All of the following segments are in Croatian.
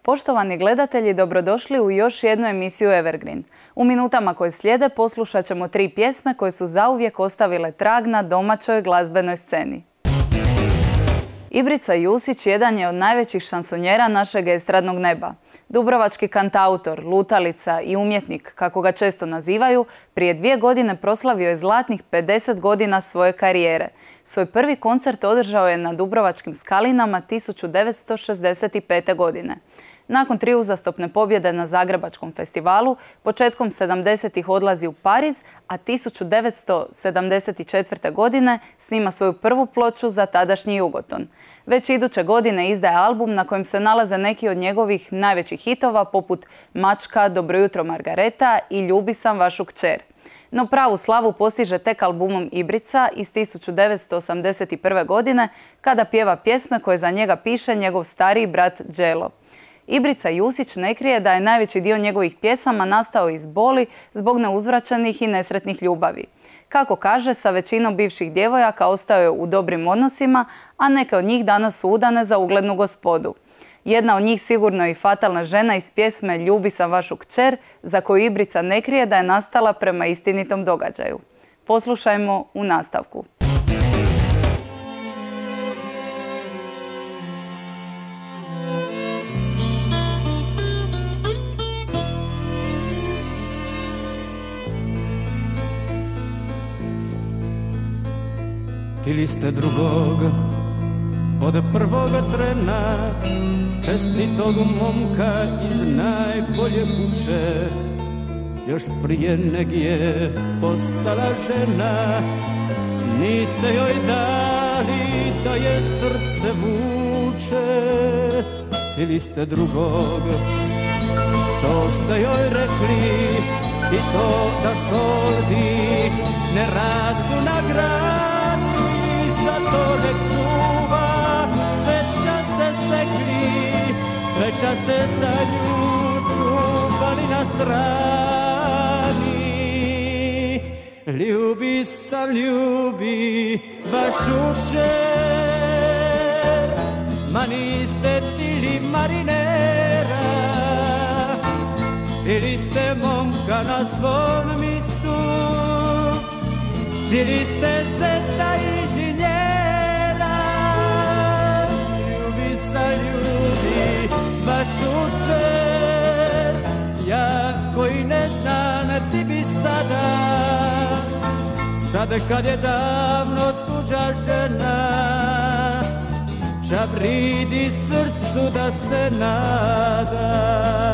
Poštovani gledatelji, dobrodošli u još jednu emisiju Evergreen. U minutama koje slijede poslušat ćemo 3 pjesme koje su zauvijek ostavile trag na domaćoj glazbenoj sceni. Ibrica Jusić jedan je od najvećih šansonjera našeg estradnog neba. Dubrovački kantautor, lutalica i umjetnik, kako ga često nazivaju, prije 2 godine proslavio je zlatnih 50 godina svoje karijere. Svoj prvi koncert održao je na Dubrovačkim skalinama 1965. godine. Nakon 3 uzastopne pobjede na Zagrebačkom festivalu, početkom 70-ih odlazi u Pariz, a 1974. godine snima svoju prvu ploču za tadašnji Jugoton. Već iduće godine izdaje album na kojem se nalaze neki od njegovih najvećih hitova poput Mačka, Dobro jutro Margareta i Ljubi sam vašu kćer. No pravu slavu postiže tek albumom Ibrica iz 1981. godine kada pjeva pjesme koje za njega piše njegov stariji brat Đelo. Ibrica Jusić ne krije da je najveći dio njegovih pjesama nastao iz boli zbog neuzvraćenih i nesretnih ljubavi. Kako kaže, sa većinom bivših djevojaka ostao je u dobrim odnosima, a neke od njih danas su udane za uglednu gospodu. Jedna od njih sigurno je i fatalna žena iz pjesme Ljubi sam vašu kćer, za koju Ibrica ne krije da je nastala prema istinitom događaju. Poslušajmo u nastavku. Ili ste drugog od prvoga trena, čestitog momka iz najbolje kuće, još prije neg je postala žena. Niste joj dali da je srce vuče. Ili ste drugog, to ste joj rekli, i to da šoldi ne rastu na grani. Zato ne čuva, sveća ste stekli, sveća ste za nju čuvali na strani. Ljubi sam, ljubi vašu kćer, ma niste tili marinera, tili ste momka na svom mistu, tili ste zeta inženjera. Ljubi sa ljubi vašu kćer, ja koji ne znam ti bi sada kad je davno tuđa žena, čabridi srcu da se nada.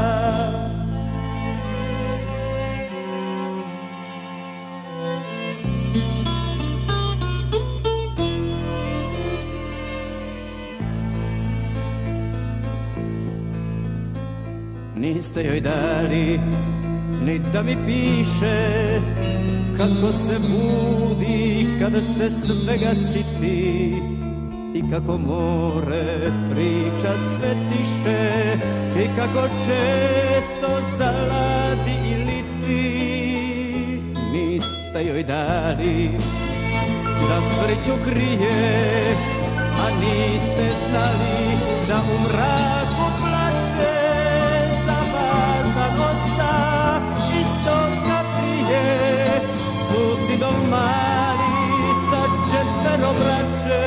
Niste joj dali ni da mi piše kako se budi kada se svega siti, i kako more priča sve tiše, i kako često zaladi i liti. Niste joj dali da sreću krije, a niste znali da u mraku plače za vas, za gosta isto kad prije, susidov mali sa 4 braće.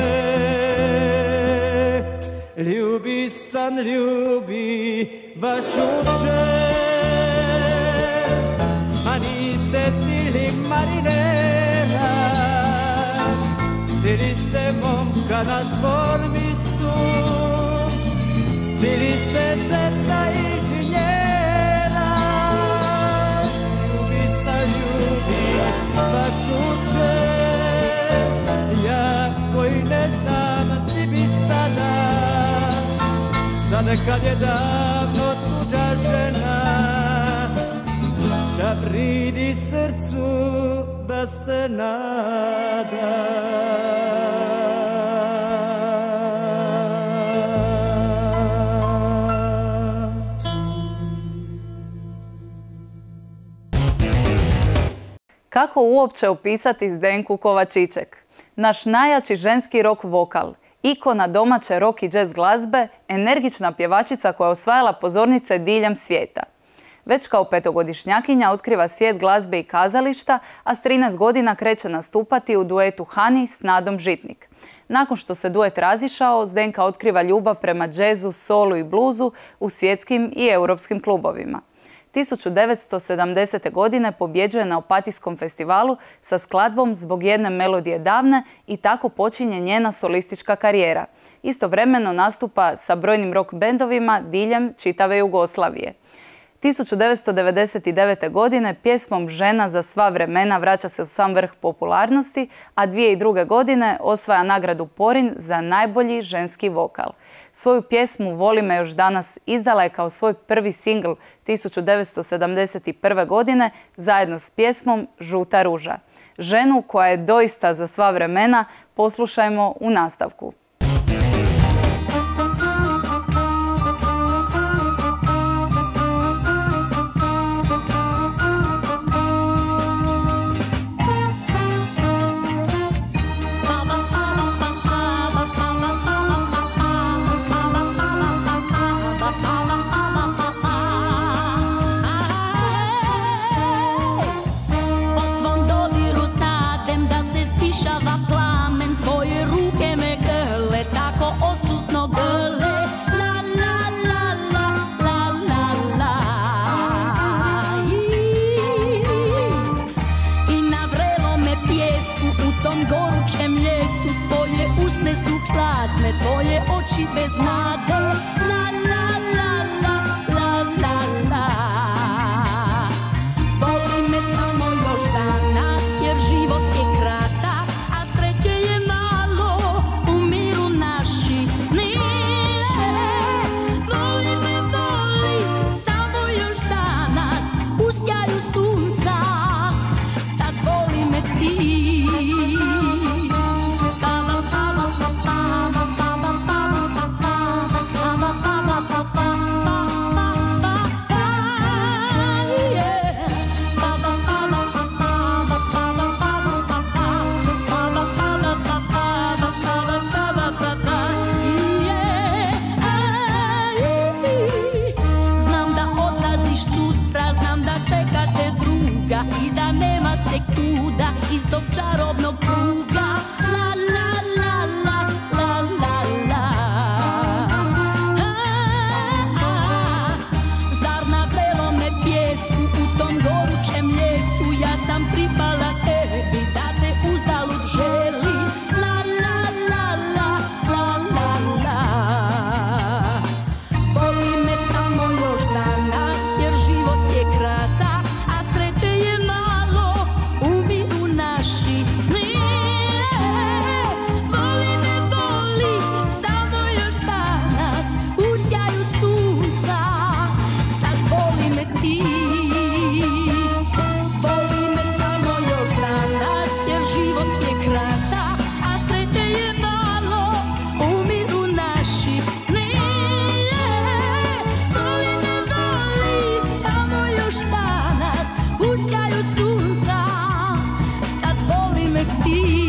Ljubi sam, ljubi vašu kćer, ma niste tili marinera, tili ste momka na svom mistu, tili ste zeta inženjera. Ljubi sam, ljubi vašu kćer, ja koji ne znam ti bi sada kad je davno tuđa žena, čabridi srcu da se nada. Kako uopće opisati Zdenku Kovačiček? Naš najjači ženski rock vokal. Ikona domaće rock i jazz glazbe, energična pjevačica koja je osvajala pozornice diljem svijeta. Već kao petogodišnjakinja otkriva svijet glazbe i kazališta, a s 13 godina kreće nastupati u duetu Hani s Nadom Žitnik. Nakon što se duet razišao, Zdenka otkriva ljubav prema džezu, solu i bluzu u svjetskim i europskim klubovima. 1970. godine pobjeđuje na Opatijskom festivalu sa skladbom Zbog jedne melodije davne i tako počinje njena solistička karijera. Istovremeno nastupa sa brojnim rock bendovima diljem čitave Jugoslavije. 1999. godine pjesmom Žena za sva vremena vraća se u sam vrh popularnosti, a 2002. godine osvaja nagradu Porin za najbolji ženski vokal. Svoju pjesmu Voli me još danas izdala je kao svoj prvi singl 1971. godine zajedno s pjesmom Žuta ruža. Ženu koja je doista za sva vremena poslušajmo u nastavku. Tvoje oči bez nade, la la la la la la la. Voli me samo još danas jer život je kratak, a sreće je malo u miru naši sni. Voli me, voli samo još danas u sjaju sunca, sad voli me ti. Sekuda iz tog čarobnog kruga, la la la la la la la. Zar na belome pjesku u tom gorućem ljetu ja sam pripala tebi da te uzalud želim, la la la la la la la. Voli me samo još danas jer život je kratak, a sreće je malo u miru naši sni. Voli me, voli samo još danas u sjaju sunca, sad voli me ti. Voli me samo još danas jer život je kratak, a sreće je malo u miru naši sni. Voli me, voli samo još danas u sjaju sunca, sad voli me ti.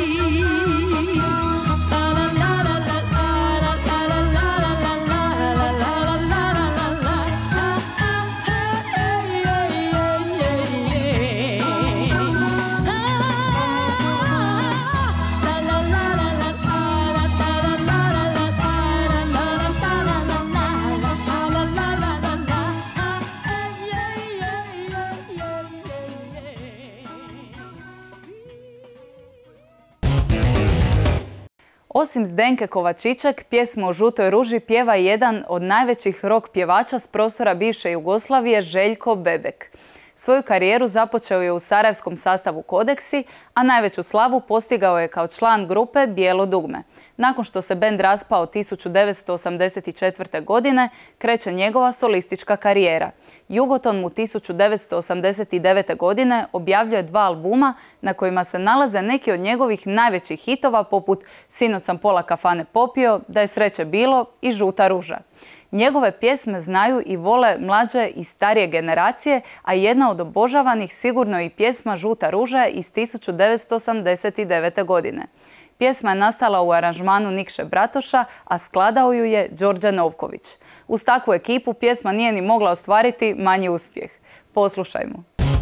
Osim Zdenke Kovačiček, pjesmu o žutoj ruži pjeva jedan od najvećih rock pjevača s prostora bivše Jugoslavije, Željko Bebek. Svoju karijeru započeo je u sarajevskom sastavu Kodeksi, a najveću slavu postigao je kao član grupe Bijelo dugme. Nakon što se bend raspao 1984. godine, kreće njegova solistička karijera. Jugoton mu 1989. godine objavljuje 2 albuma na kojima se nalaze neki od njegovih najvećih hitova poput Sinoć sam pola kafane popio, Da je sreće bilo i Žuta ruža. Njegove pjesme znaju i vole mlađe i starije generacije, a jedna od obožavanih sigurno i pjesma Žuta ruža iz 1989. godine. Pjesma je nastala u aranžmanu Nikše Bratoša, a skladao ju je Đorđe Novković. Uz takvu ekipu pjesma nije ni mogla ostvariti manji uspjeh. Poslušajmo.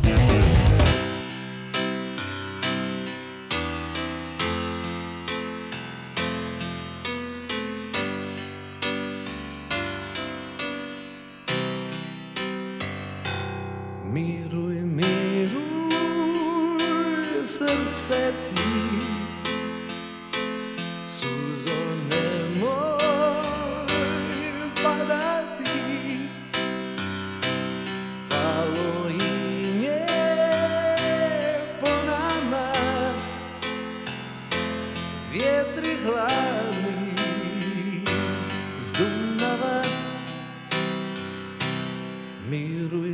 Miruj, miruj, srce ti, suzo nemoj padati, palo inje po nama, vjetri hladni s Dunava. Miruj,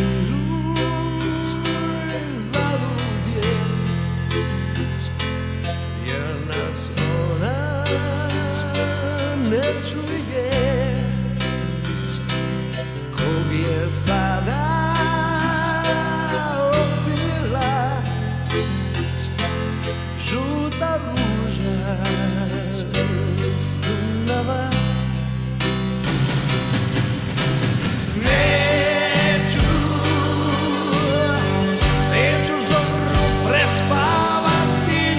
ne čuje kog je sada opila žuta ruža s Dunava. Neću zoru prespavati,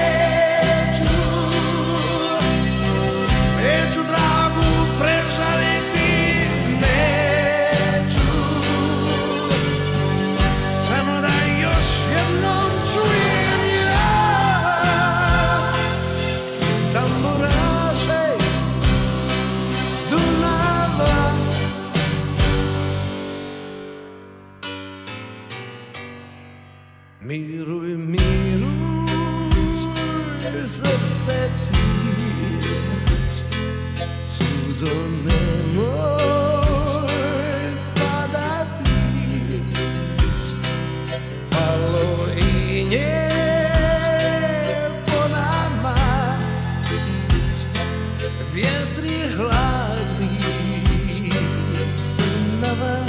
neću dragu prežaliti, neću, samo da još jednom čujem ja tamburaše s Dunava. Miruj, miruj, srce ti, suzo nemoj padati, palo inje po nama, vjetri hladni s Dunava.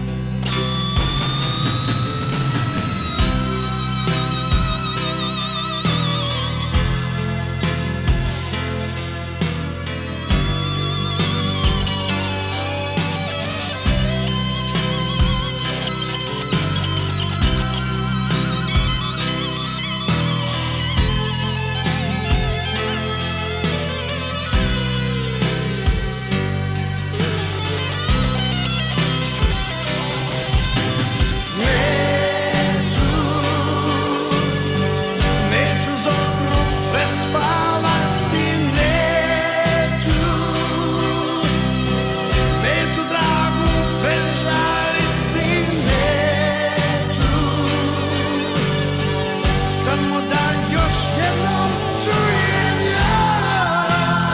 Samo da još jednom čujem ja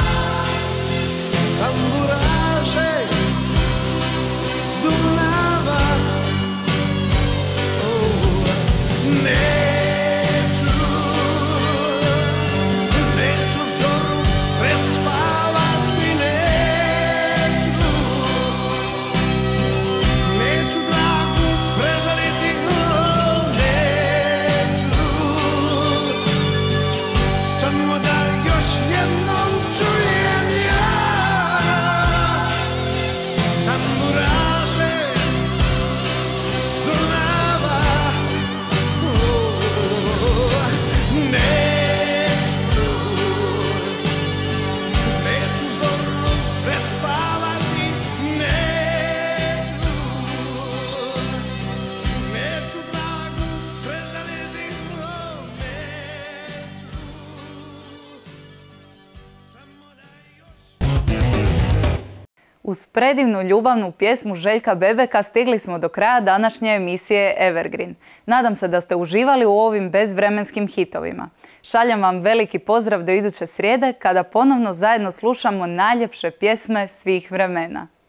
tamburaše s Dunava. Neću zoru prespavati, neću dragu prežaliti, samo da još jednom čujem ja tamburaše s Dunava. Neću zoru prespavati, neću dragu prežaliti, Uz predivnu ljubavnu pjesmu Željka Bebeka stigli smo do kraja današnje emisije Evergreen. Nadam se da ste uživali u ovim bezvremenskim hitovima. Šaljem vam veliki pozdrav do iduće srijede kada ponovno zajedno slušamo najljepše pjesme svih vremena.